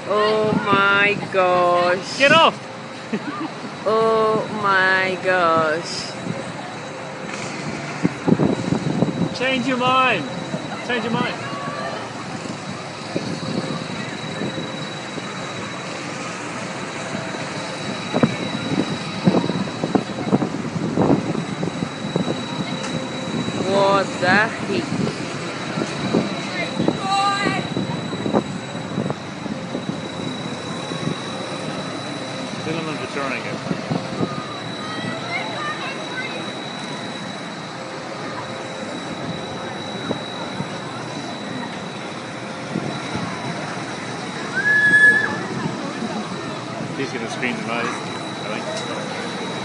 Oh my gosh. Get off! Oh my gosh. Change your mind. Change your mind. What the heck? Gentlemen for trying it. He's going to scream the most, I think.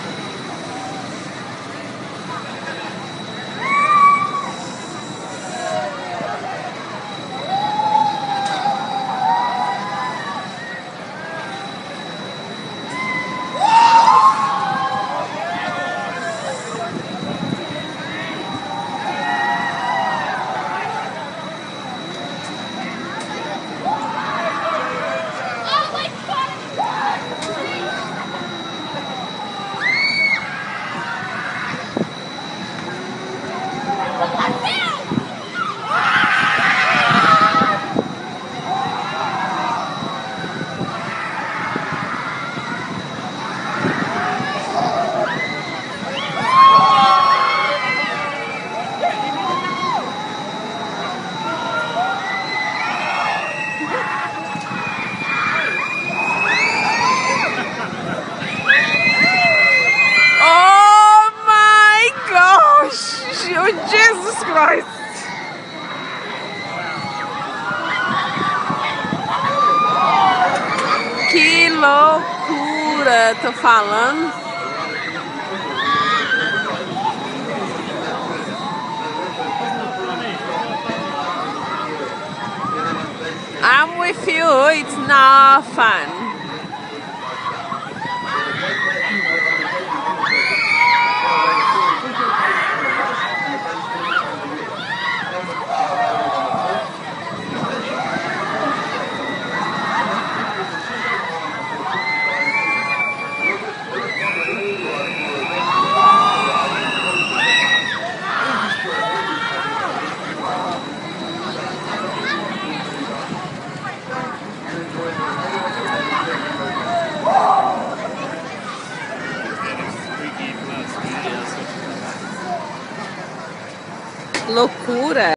Oh my gosh! Oh, Jesus Christ! Que loucura! Tô falando. I'm with you, it's not fun. Loucura!